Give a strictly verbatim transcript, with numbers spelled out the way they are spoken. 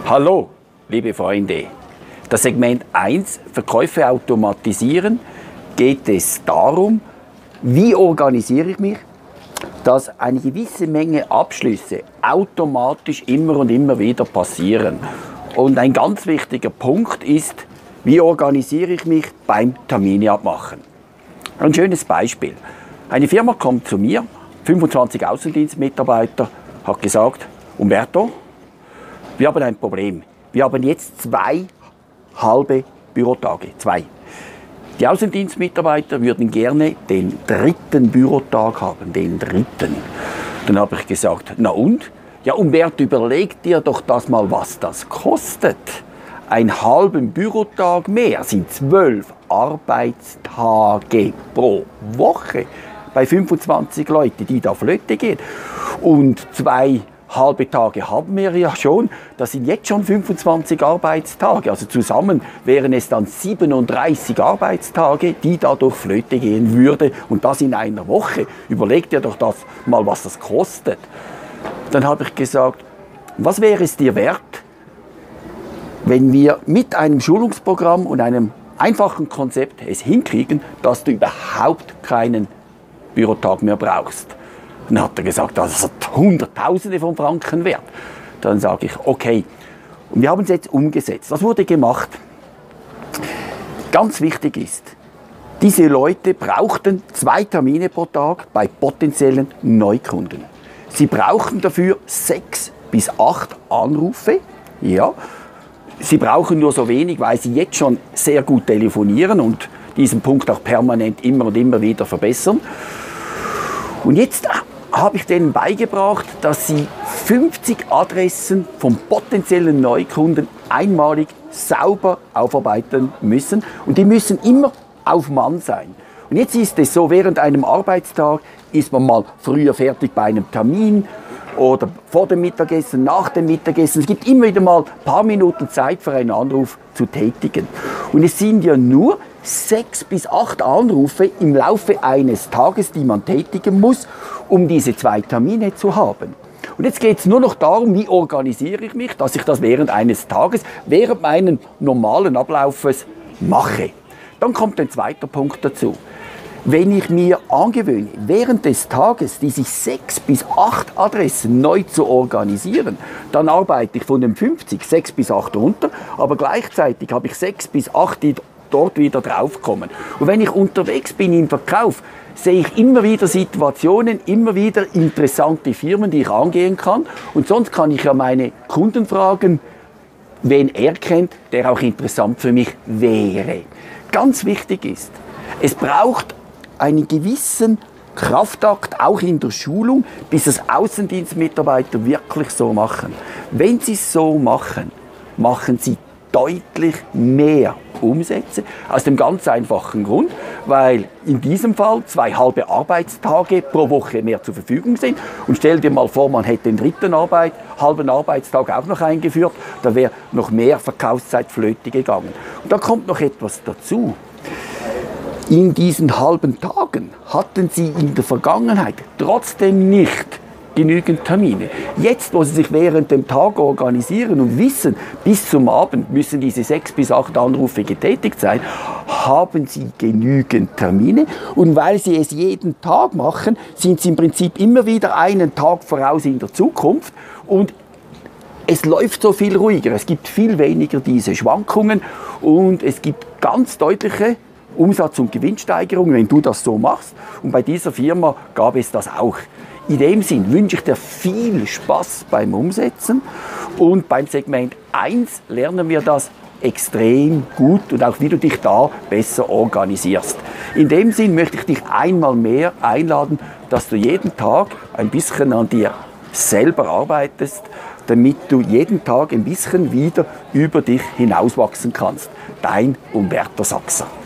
Hallo, liebe Freunde. Das Segment eins, Verkäufe automatisieren, geht es darum, wie organisiere ich mich, dass eine gewisse Menge Abschlüsse automatisch immer und immer wieder passieren. Und ein ganz wichtiger Punkt ist, wie organisiere ich mich beim Termine abmachen. Ein schönes Beispiel. Eine Firma kommt zu mir, fünfundzwanzig Außendienstmitarbeiter, hat gesagt, Umberto, wir haben ein Problem. Wir haben jetzt zwei halbe Bürotage. Zwei. Die Außendienstmitarbeiter würden gerne den dritten Bürotag haben. Den dritten. Dann habe ich gesagt, na und? Ja, Umberto, überleg dir doch das mal, was das kostet. Einen halben Bürotag mehr sind zwölf Arbeitstage pro Woche. Bei fünfundzwanzig Leuten, die da flöte gehen. Und zwei halbe Tage haben wir ja schon. Das sind jetzt schon fünfundzwanzig Arbeitstage. Also zusammen wären es dann siebenunddreißig Arbeitstage, die da durch Flöte gehen würde. Und das in einer Woche. Überleg dir doch das mal, was das kostet. Dann habe ich gesagt, was wäre es dir wert, wenn wir mit einem Schulungsprogramm und einem einfachen Konzept es hinkriegen, dass du überhaupt keinen Bürotag mehr brauchst. Dann hat er gesagt, das hat Hunderttausende von Franken wert. Dann sage ich, okay. Und wir haben es jetzt umgesetzt. Was wurde gemacht? Ganz wichtig ist, diese Leute brauchten zwei Termine pro Tag bei potenziellen Neukunden. Sie brauchen dafür sechs bis acht Anrufe. Ja. Sie brauchen nur so wenig, weil sie jetzt schon sehr gut telefonieren und diesen Punkt auch permanent immer und immer wieder verbessern. Und jetzt habe ich denen beigebracht, dass sie fünfzig Adressen von potenziellen Neukunden einmalig sauber aufarbeiten müssen. Und die müssen immer auf Mann sein. Und jetzt ist es so, während einem Arbeitstag ist man mal früher fertig bei einem Termin oder vor dem Mittagessen, nach dem Mittagessen. Es gibt immer wieder mal ein paar Minuten Zeit für einen Anruf zu tätigen. Und es sind ja nur sechs bis acht Anrufe im Laufe eines Tages, die man tätigen muss, um diese zwei Termine zu haben. Und jetzt geht es nur noch darum, wie organisiere ich mich, dass ich das während eines Tages, während meines normalen Ablaufes mache. Dann kommt ein zweiter Punkt dazu. Wenn ich mir angewöhne, während des Tages diese sechs bis acht Adressen neu zu organisieren, dann arbeite ich von den fünfzig sechs bis acht runter, aber gleichzeitig habe ich sechs bis acht, die dort wieder draufkommen. Und wenn ich unterwegs bin im Verkauf, sehe ich immer wieder Situationen, immer wieder interessante Firmen, die ich angehen kann. Und sonst kann ich ja meine Kunden fragen, wen er kennt, der auch interessant für mich wäre. Ganz wichtig ist, es braucht einen gewissen Kraftakt, auch in der Schulung, bis es Außendienstmitarbeiter wirklich so machen. Wenn sie es so machen, machen sie deutlich mehr Umsätze. Aus dem ganz einfachen Grund, weil in diesem Fall zwei halbe Arbeitstage pro Woche mehr zur Verfügung sind. Und stell dir mal vor, man hätte den dritten Arbeit, halben Arbeitstag auch noch eingeführt, da wäre noch mehr Verkaufszeit flöte gegangen. Und da kommt noch etwas dazu. In diesen halben Tagen hatten sie in der Vergangenheit trotzdem nicht genügend Termine. Jetzt, wo sie sich während dem Tag organisieren und wissen, bis zum Abend müssen diese sechs bis acht Anrufe getätigt sein, haben sie genügend Termine. Und weil sie es jeden Tag machen, sind sie im Prinzip immer wieder einen Tag voraus in der Zukunft. Und es läuft so viel ruhiger. Es gibt viel weniger diese Schwankungen und es gibt ganz deutliche Umsatz- und Gewinnsteigerungen, wenn du das so machst. Und bei dieser Firma gab es das auch. In dem Sinn wünsche ich dir viel Spaß beim Umsetzen und beim Segment eins lernen wir das extrem gut und auch wie du dich da besser organisierst. In dem Sinn möchte ich dich einmal mehr einladen, dass du jeden Tag ein bisschen an dir selber arbeitest, damit du jeden Tag ein bisschen wieder über dich hinauswachsen kannst. Dein Umberto Sachser.